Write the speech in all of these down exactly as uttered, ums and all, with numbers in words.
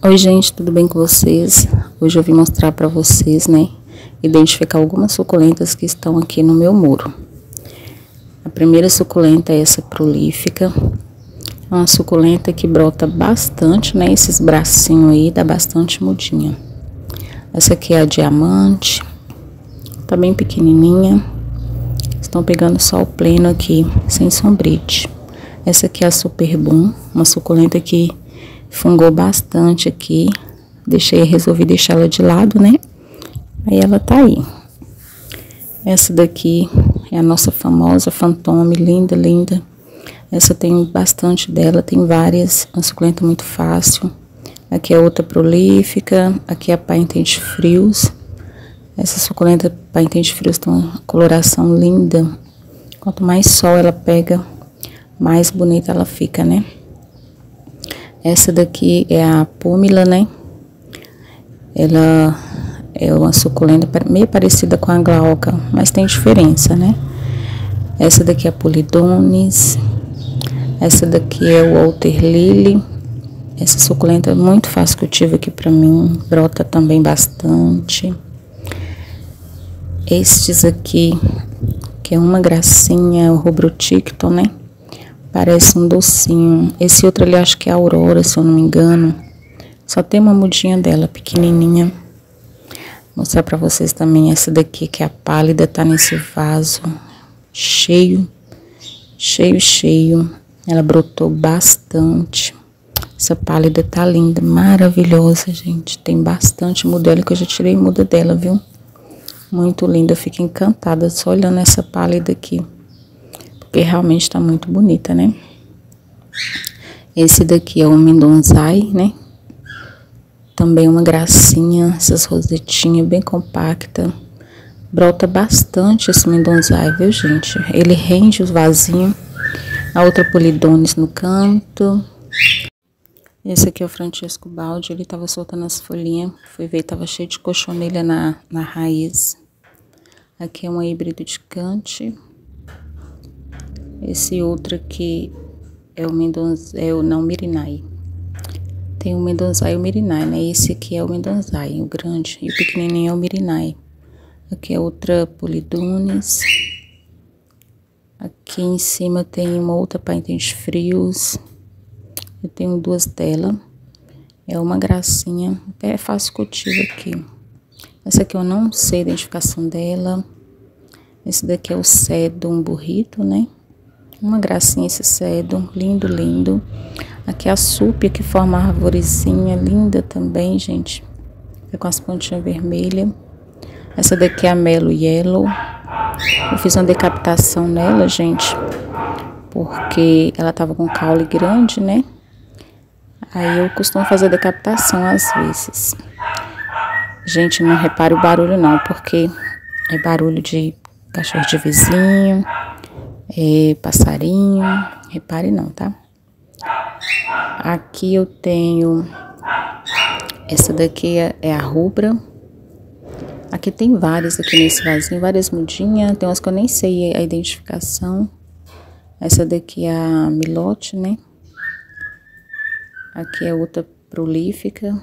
Oi gente, tudo bem com vocês? Hoje eu vim mostrar para vocês, né, identificar algumas suculentas que estão aqui no meu muro. A primeira suculenta é essa prolífica, é uma suculenta que brota bastante, né, esses bracinhos aí, dá bastante mudinha. Essa aqui é a diamante, tá bem pequenininha, estão pegando sol pleno aqui, sem sombrite. Essa aqui é a super boom, uma suculenta que fungou bastante aqui, deixei, resolvi deixar ela de lado, né? Aí ela tá aí. Essa daqui é a nossa famosa Fantôme, linda, linda. Essa tem bastante dela, tem várias, uma suculenta muito fácil. Aqui é outra prolífica, aqui é a Pai Intente Frios. Essa suculenta Pai Intente Frios tem uma coloração linda. Quanto mais sol ela pega, mais bonita ela fica, né? Essa daqui é a púmila, né? Ela é uma suculenta meio parecida com a glauca, mas tem diferença, né? Essa daqui é a polidones. Essa daqui é o Walter Lily. Essa suculenta é muito fácil cultivo aqui pra mim. Brota também bastante. Estes aqui, que é uma gracinha, o Rubroticton, né? Parece um docinho. Esse outro ali acho que é a Aurora, se eu não me engano. Só tem uma mudinha dela, pequenininha. Vou mostrar pra vocês também essa daqui, que é a pálida, tá nesse vaso. Cheio, cheio, cheio. Ela brotou bastante. Essa pálida tá linda, maravilhosa, gente. Tem bastante muda dela, que eu já tirei muda dela, viu? Muito linda, eu fico encantada só olhando essa pálida aqui. Porque realmente tá muito bonita, né? Esse daqui é o Mendonzai, né? Também uma gracinha, essas rosetinhas bem compacta. Brota bastante esse Mendonzai, viu, gente? Ele rende os vasinhos. A outra polidones no canto. Esse aqui é o Francesco Baldi, ele tava soltando as folhinhas. Fui ver, tava cheio de cochonilha na, na raiz. Aqui é uma híbrido de cante. Esse outro aqui é o Mendonzai, é o não Mirinai. Tem o Mendonzai e o Mirinai, né? Esse aqui é o Mendonzai, o grande, e o pequenininho é o Mirinai. Aqui é outra polidones. Aqui em cima tem uma outra Pai Intente Frios. Eu tenho duas dela. É uma gracinha, é fácil cultivo aqui. Essa aqui eu não sei a identificação dela. Esse daqui é o Sedum Burrito, né? Uma gracinha esse cedo, lindo, lindo. Aqui é a súpia que forma a arvorezinha, linda também, gente. É com as pontinhas vermelhas. Essa daqui é a Melo Yellow. Eu fiz uma decapitação nela, gente, porque ela tava com caule grande, né? Aí eu costumo fazer decapitação às vezes. Gente, não repare o barulho não, porque é barulho de cachorro de vizinho. É, passarinho, repare não, tá? Aqui eu tenho, essa daqui é, é a rubra. Aqui tem várias aqui nesse vasinho, várias mudinhas, tem umas que eu nem sei a identificação. Essa daqui é a milote, né? Aqui é outra prolífica.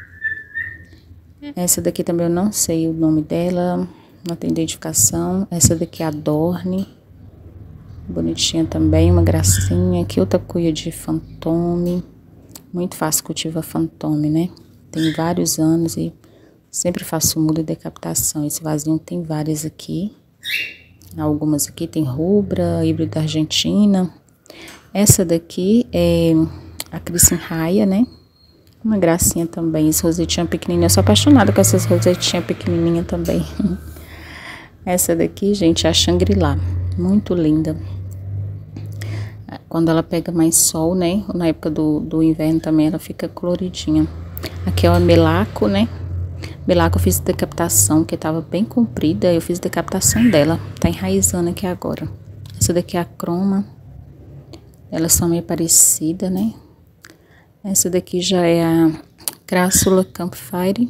Essa daqui também eu não sei o nome dela, não tem identificação. Essa daqui é a Dorne. Bonitinha também, uma gracinha. Aqui outra cuia de Fantôme. Muito fácil cultivar Fantôme, né? Tem vários anos e sempre faço muda e decapitação. Esse vasinho tem várias aqui. Algumas aqui tem rubra, híbrida argentina. Essa daqui é a Crissin Raia, né? Uma gracinha também. Esse rosetinha pequenininha. Eu sou apaixonada com essas rosetinhas pequenininhas também. Essa daqui, gente, é a Shangri-La. Muito linda. Quando ela pega mais sol, né? Na época do, do inverno também ela fica coloridinha. Aqui é o melaco, né? Melaco eu fiz decapitação, que tava bem comprida. Eu fiz decapitação dela. Tá enraizando aqui agora. Essa daqui é a croma. Elas são meio parecidas, né? Essa daqui já é a Crassula Campfire.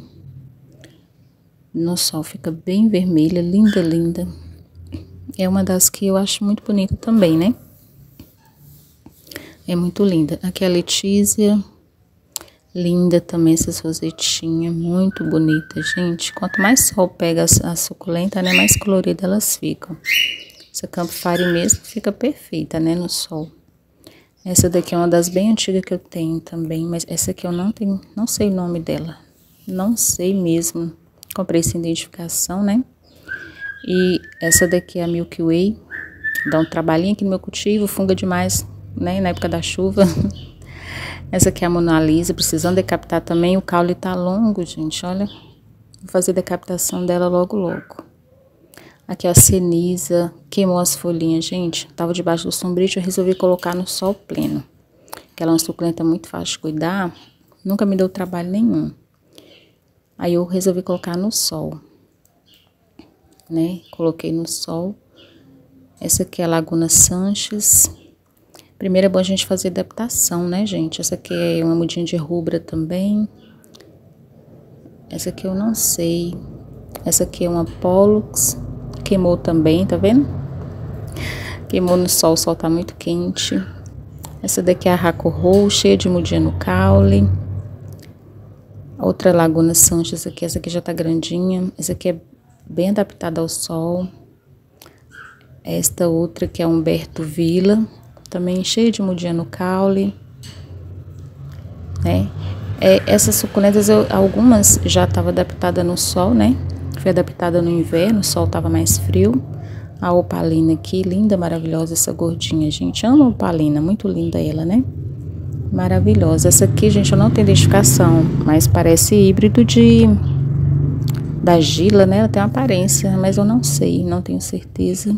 No sol fica bem vermelha, linda, linda. É uma das que eu acho muito bonita também, né? É muito linda. Aqui é a Letícia. Linda também essas rosetinhas, muito bonita, gente. Quanto mais sol pega a suculenta, né, mais colorida elas ficam. Essa Campfire mesmo fica perfeita, né, no sol. Essa daqui é uma das bem antigas que eu tenho também, mas essa aqui eu não tenho, não sei o nome dela. Não sei mesmo. Comprei sem identificação, né? E essa daqui é a Milky Way. Dá um trabalhinho aqui no meu cultivo, funga demais, né, na época da chuva. Essa aqui é a Mona Lisa, precisando decapitar também. O caule tá longo, gente, olha. Vou fazer decapitação dela logo, logo. Aqui a ceniza, queimou as folhinhas, gente. Tava debaixo do sombrite, eu resolvi colocar no sol pleno. Que ela é uma suculenta muito fácil de cuidar. Nunca me deu trabalho nenhum. Aí eu resolvi colocar no sol. Né? Coloquei no sol. Essa aqui é a Laguna Sanches. Primeiro é bom a gente fazer adaptação, né, gente? Essa aqui é uma mudinha de rubra também. Essa aqui eu não sei. Essa aqui é uma Pollux. Queimou também, tá vendo? Queimou no sol, o sol tá muito quente. Essa daqui é a Raco Roll, cheia de mudinha no caule. Outra Laguna Sanches aqui, essa aqui já tá grandinha. Essa aqui é bem adaptada ao sol. Esta outra que é Humberto Villa, também cheia de mudinha no caule. Né? É, essas suculentas, eu, algumas já estavam adaptadas no sol, né? Foi adaptada no inverno, o sol tava mais frio. A opalina aqui, linda, maravilhosa essa gordinha, gente. Amo a opalina, muito linda ela, né? Maravilhosa. Essa aqui, gente, eu não tenho identificação, mas parece híbrido de... da Gila, né? Ela tem uma aparência, mas eu não sei, não tenho certeza.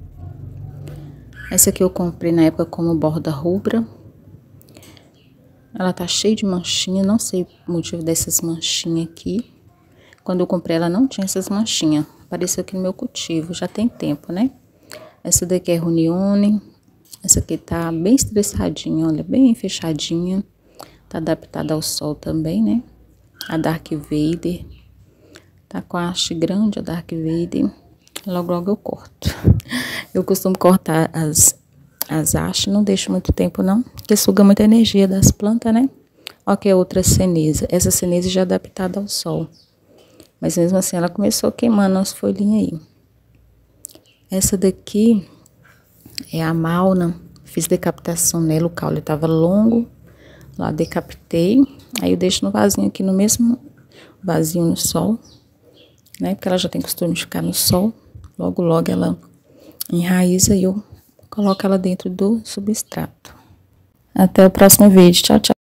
Essa aqui eu comprei na época como borda rubra. Ela tá cheia de manchinha, não sei o motivo dessas manchinhas aqui. Quando eu comprei ela não tinha essas manchinhas. Apareceu aqui no meu cultivo, já tem tempo, né? Essa daqui é Runione. Essa aqui tá bem estressadinha, olha, bem fechadinha. Tá adaptada ao sol também, né? A Dark Vader. Tá com a haste grande, a Dark Vader. Logo, logo eu corto. Eu costumo cortar as, as hastes, não deixo muito tempo não, porque suga muita energia das plantas, né? Ó que é outra ceneza. Essa ceneza já é adaptada ao sol. Mas mesmo assim ela começou queimando as folhinhas aí. Essa daqui é a Mauna. Fiz decapitação nela, o caule tava longo. Lá decapitei. Aí eu deixo no vasinho aqui, no mesmo vasinho no sol. Né? Porque ela já tem costume de ficar no sol. Logo, logo ela enraiza e eu coloco ela dentro do substrato. Até o próximo vídeo. Tchau, tchau.